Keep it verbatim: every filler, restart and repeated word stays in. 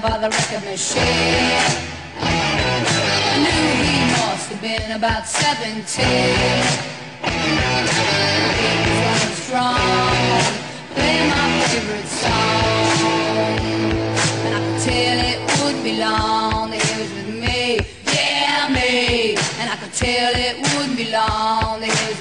by the record machine. I knew he must have been about seventeen. He was running strong, playing my favorite song, and I could tell it wouldn't be long that he was with me, yeah me. And I could tell it wouldn't be long that he